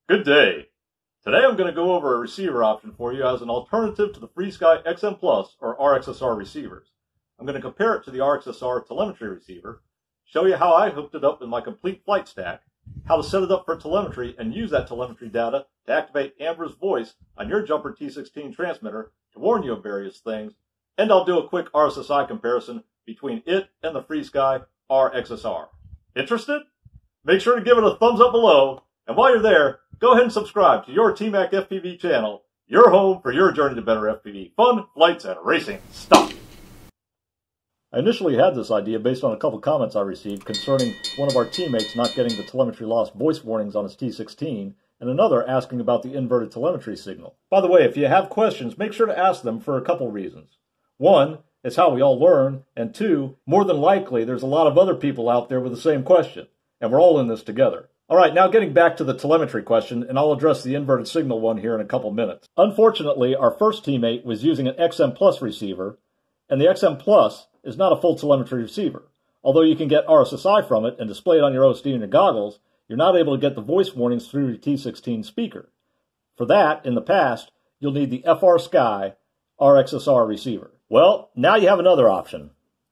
Good day. Today I'm going to go over a receiver option for you as an alternative to the FrSky XM Plus or RXSR receivers. I'm going to compare it to the RXSR telemetry receiver, show you how I hooked it up with my complete flight stack, how to set it up for telemetry and use that telemetry data to activate Amber's voice on your Jumper T16 transmitter to warn you of various things, and I'll do a quick RSSI comparison between it and the FrSky RXSR. Interested? Make sure to give it a thumbs up below, and while you're there, go ahead and subscribe to your TMac FPV channel, your home for your journey to better FPV fun, flights, and racing stuff. I initially had this idea based on a couple comments I received concerning one of our teammates not getting the telemetry loss voice warnings on his T16, and another asking about the inverted telemetry signal. By the way, if you have questions, make sure to ask them for a couple reasons. One, it's how we all learn, and two, more than likely there's a lot of other people out there with the same question, and we're all in this together. Alright, now getting back to the telemetry question, and I'll address the inverted signal one here in a couple minutes. Unfortunately, our first teammate was using an XM Plus receiver, and the XM Plus is not a full telemetry receiver. Although you can get RSSI from it and display it on your OSD and your goggles, you're not able to get the voice warnings through your T16 speaker. For that, in the past, you'll need the FrSky RXSR receiver. Well, now you have another option.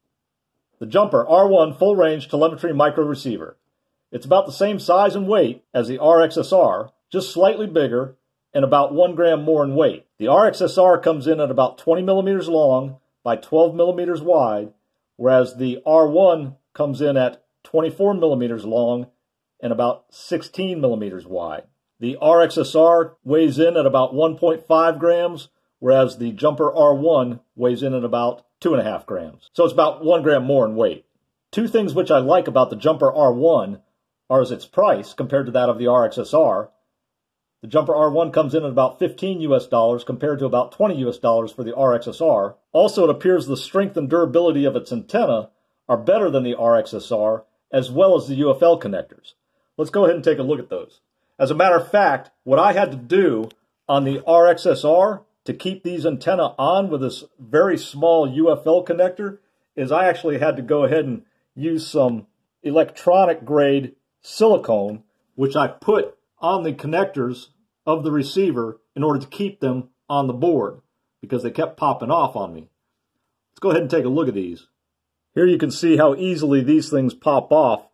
The Jumper R1 full range telemetry micro receiver. It's about the same size and weight as the RXSR, just slightly bigger and about 1 gram more in weight. The RXSR comes in at about 20 millimeters long by 12 millimeters wide, whereas the R1 comes in at 24 millimeters long and about 16 millimeters wide. The RXSR weighs in at about 1.5 grams, whereas the Jumper R1 weighs in at about 2.5 grams. So it's about 1 gram more in weight. Two things which I like about the Jumper R1 are its price compared to that of the RXSR. The Jumper R1 comes in at about $15 US compared to about $20 US for the RXSR. Also, it appears the strength and durability of its antenna are better than the RXSR, as well as the UFL connectors. Let's go ahead and take a look at those. As a matter of fact, what I had to do on the RXSR to keep these antenna on with this very small UFL connector is I actually had to go ahead and use some electronic grade silicone, which I put on the connectors of the receiver in order to keep them on the board because they kept popping off on me. Let's go ahead and take a look at these. Here you can see how easily these things pop off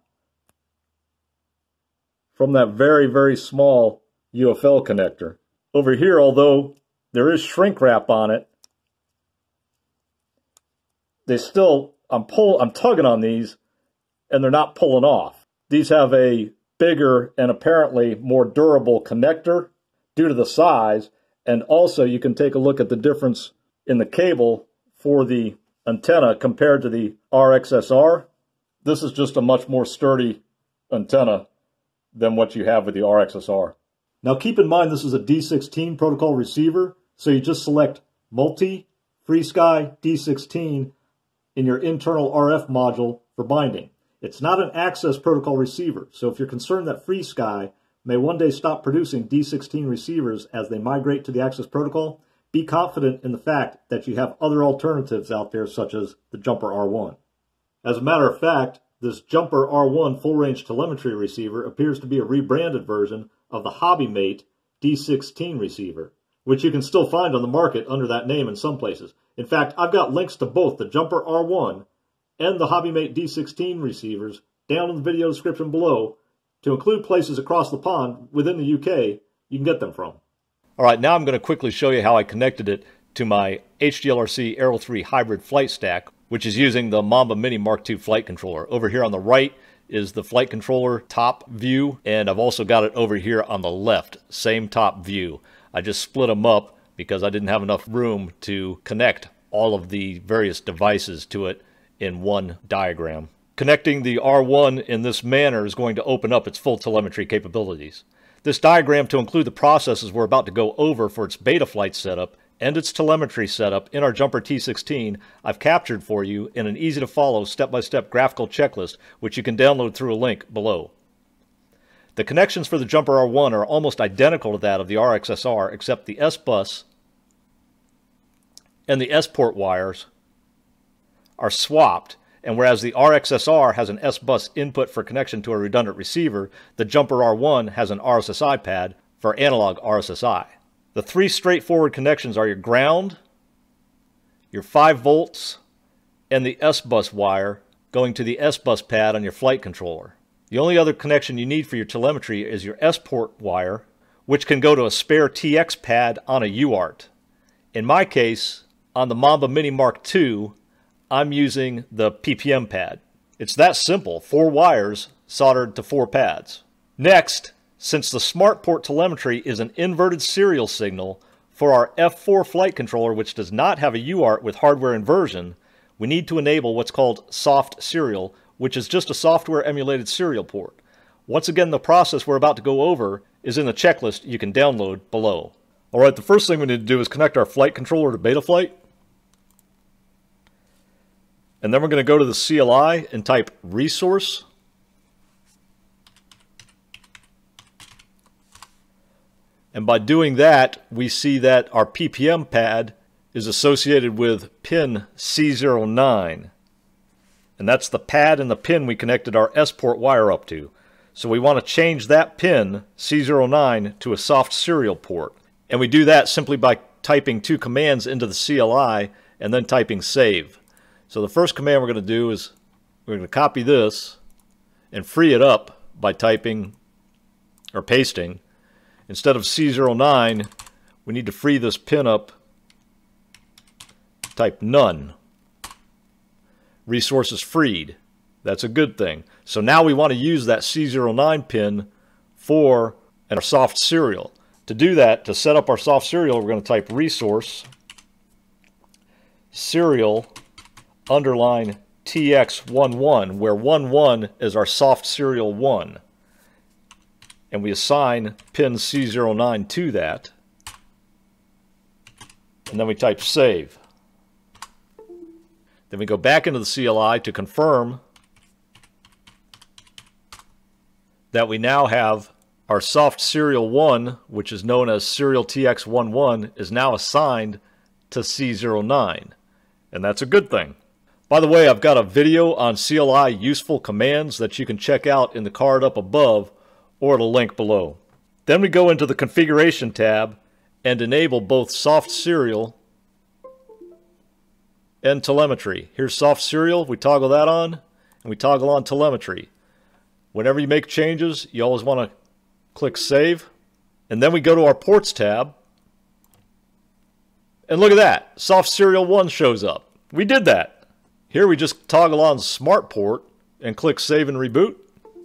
from that very, very small UFL connector. Over here, although there is shrink wrap on it, they still, I'm tugging on these and they're not pulling off. These have a bigger and apparently more durable connector due to the size, and also you can take a look at the difference in the cable for the antenna compared to the RXSR. This is just a much more sturdy antenna than what you have with the RXSR. Now keep in mind this is a D16 protocol receiver, so you just select Multi FrSky D16 in your internal RF module for binding. It's not an access protocol receiver, so if you're concerned that FrSky may one day stop producing D16 receivers as they migrate to the access protocol, be confident in the fact that you have other alternatives out there such as the Jumper R1. As a matter of fact, this Jumper R1 full-range telemetry receiver appears to be a rebranded version of the HOBBYMATE D16 receiver, which you can still find on the market under that name in some places. In fact, I've got links to both the Jumper R1 and the HOBBYMATE D16 receivers down in the video description below to include places across the pond within the UK you can get them from. Alright, now I'm going to quickly show you how I connected it to my HDLRC Aero 3 hybrid flight stack, which is using the Mamba Mini Mark II flight controller. Over here on the right is the flight controller top view, and I've also got it over here on the left, same top view. I just split them up because I didn't have enough room to connect all of the various devices to it in one diagram. Connecting the R1 in this manner is going to open up its full telemetry capabilities. This diagram to include the processes we're about to go over for its Betaflight setup and its telemetry setup in our Jumper T16 I've captured for you in an easy to follow step-by-step graphical checklist which you can download through a link below. The connections for the Jumper R1 are almost identical to that of the RXSR except the S-bus and the S-port wires are swapped, and whereas the RXSR has an S-bus input for connection to a redundant receiver, the Jumper R1 has an RSSI pad for analog RSSI. The three straightforward connections are your ground, your 5 volts, and the S-bus wire going to the S-bus pad on your flight controller. The only other connection you need for your telemetry is your S-port wire, which can go to a spare TX pad on a UART. In my case, on the Mamba Mini Mark II, I'm using the PPM pad. It's that simple, 4 wires soldered to 4 pads. Next, since the SmartPort telemetry is an inverted serial signal for our F4 flight controller, which does not have a UART with hardware inversion, we need to enable what's called soft serial, which is just a software emulated serial port. Once again, the process we're about to go over is in the checklist you can download below. Alright, the first thing we need to do is connect our flight controller to Betaflight. And then we're going to go to the CLI and type resource. And by doing that, we see that our PPM pad is associated with pin C09. And that's the pad and the pin we connected our S-port wire up to. So we want to change that pin, C09, to a soft serial port. And we do that simply by typing 2 commands into the CLI and then typing save. So the first command we're going to do is we're going to copy this and free it up by typing or pasting. Instead of C09, we need to free this pin up. Type none. Resources freed. That's a good thing. So now we want to use that C09 pin for our soft serial. To do that, to set up our soft serial, we're going to type resource serial underline TX11, where 11 is our soft serial 1. And we assign pin C09 to that. And then we type save. Then we go back into the CLI to confirm that we now have our soft serial 1, which is known as serial TX11, is now assigned to C09. And that's a good thing. By the way, I've got a video on CLI useful commands that you can check out in the card up above or the link below. Then we go into the configuration tab and enable both soft serial and telemetry. Here's soft serial, we toggle that on, and we toggle on telemetry. Whenever you make changes, you always want to click save. And then we go to our ports tab. And look at that, soft serial 1 shows up. We did that. Here we just toggle on SmartPort and click save and reboot.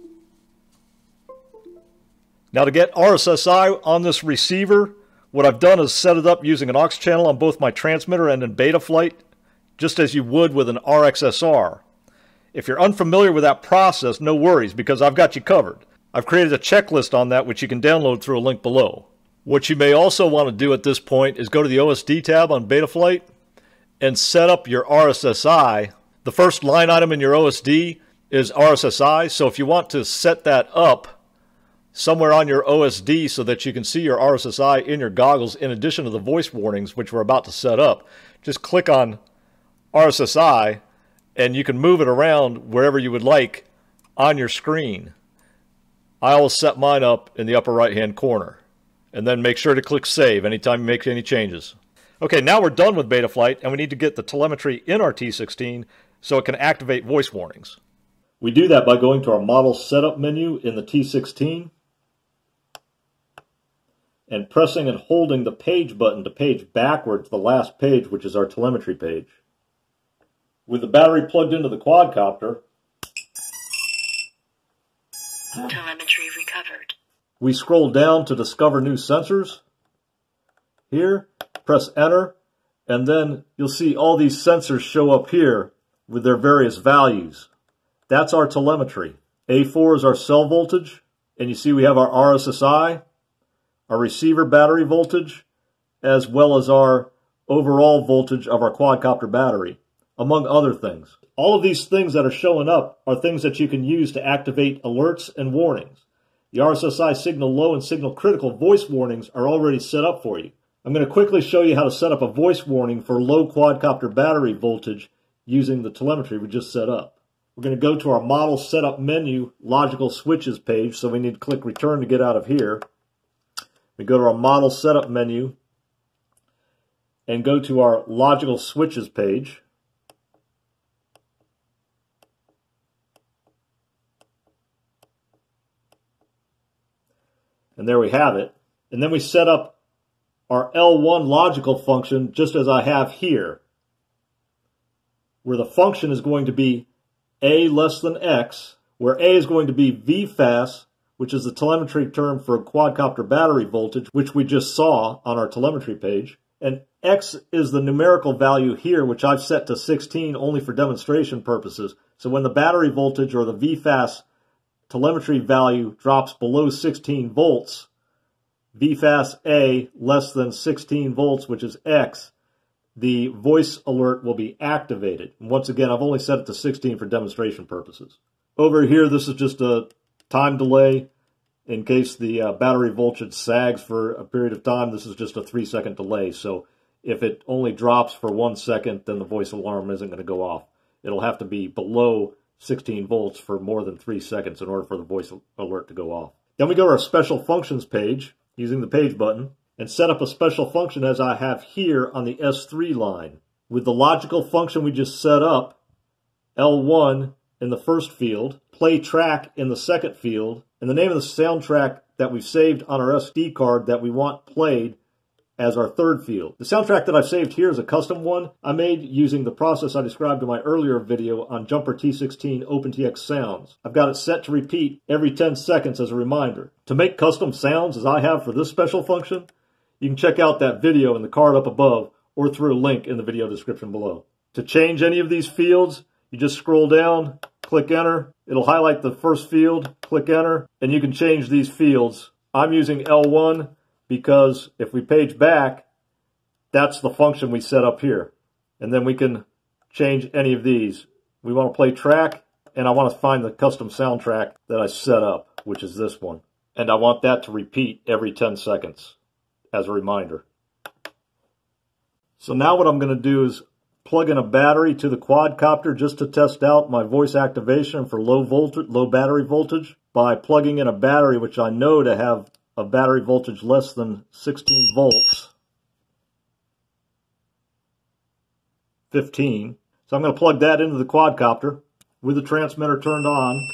Now to get RSSI on this receiver, what I've done is set it up using an aux channel on both my transmitter and in Betaflight, just as you would with an RXSR. If you're unfamiliar with that process, no worries, because I've got you covered. I've created a checklist on that which you can download through a link below. What you may also want to do at this point is go to the OSD tab on Betaflight and set up your RSSI. The first line item in your OSD is RSSI, so if you want to set that up somewhere on your OSD so that you can see your RSSI in your goggles in addition to the voice warnings which we're about to set up, just click on RSSI and you can move it around wherever you would like on your screen. I always set mine up in the upper right hand corner, and then make sure to click save anytime you make any changes. Okay, now we're done with Betaflight and we need to get the telemetry in our T16 so it can activate voice warnings. We do that by going to our model setup menu in the T16 and pressing and holding the page button to page backward to the last page, which is our telemetry page. With the battery plugged into the quadcopter, telemetry recovered. We scroll down to discover new sensors. Here, press enter, and then you'll see all these sensors show up here with their various values. That's our telemetry. A4 is our cell voltage, and you see we have our RSSI, our receiver battery voltage, as well as our overall voltage of our quadcopter battery, among other things. All of these things that are showing up are things that you can use to activate alerts and warnings. The RSSI signal low and signal critical voice warnings are already set up for you. I'm going to quickly show you how to set up a voice warning for low quadcopter battery voltage using the telemetry we just set up. We're going to go to our model setup menu, logical switches page, so we need to click return to get out of here. We go to our model setup menu and go to our logical switches page. And there we have it. And then we set up our L1 logical function just as I have here, where the function is going to be A less than X, where A is going to be VFAS, which is the telemetry term for quadcopter battery voltage, which we just saw on our telemetry page. And X is the numerical value here, which I've set to 16 only for demonstration purposes. So when the battery voltage or the VFAS telemetry value drops below 16 volts, VFAS A less than 16 volts, which is X, the voice alert will be activated. And once again, I've only set it to 16 for demonstration purposes. Over here, this is just a time delay in case the battery voltage sags for a period of time. This is just a 3-second delay. So if it only drops for 1 second, then the voice alarm isn't going to go off. It'll have to be below 16 volts for more than 3 seconds in order for the voice alert to go off. Then we go to our special functions page using the page button and set up a special function as I have here on the S3 line. With the logical function we just set up, L1 in the first field, play track in the second field, and the name of the soundtrack that we've saved on our SD card that we want played as our third field. The soundtrack that I've saved here is a custom one I made using the process I described in my earlier video on jumpertx opentx sounds. I've got it set to repeat every 10 seconds as a reminder. To make custom sounds as I have for this special function, you can check out that video in the card up above or through a link in the video description below. To change any of these fields, you just scroll down, click enter. It'll highlight the first field, click enter, and you can change these fields. I'm using L1 because if we page back, that's the function we set up here. And then we can change any of these. We want to play track, and I want to find the custom soundtrack that I set up, which is this one. And I want that to repeat every 10 seconds as a reminder. So now what I'm going to do is plug in a battery to the quadcopter just to test out my voice activation for low battery voltage by plugging in a battery which I know to have a battery voltage less than 16 volts. 15. So I'm going to plug that into the quadcopter with the transmitter turned on.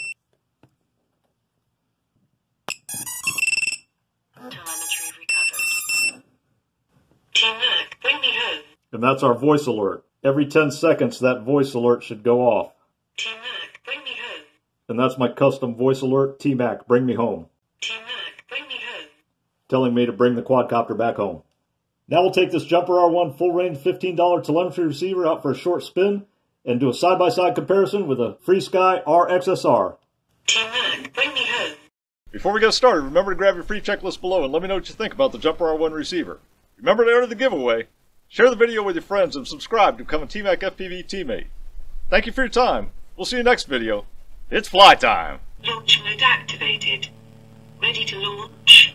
Telemetry recovered. TMac, bring me home. And that's our voice alert. Every 10 seconds that voice alert should go off. TMac, bring me home. And that's my custom voice alert, TMac, bring me home. TMac, bring me home. Telling me to bring the quadcopter back home. Now we'll take this Jumper R1 full-range $15 telemetry receiver out for a short spin and do a side-by-side comparison with a FreeSky RXSR. TMac, bring me home. Before we get started, remember to grab your free checklist below and let me know what you think about the Jumper R1 receiver. Remember to enter the giveaway, share the video with your friends, and subscribe to become a TMac FPV teammate. Thank you for your time. We'll see you next video. It's fly time! Launch mode activated. Ready to launch.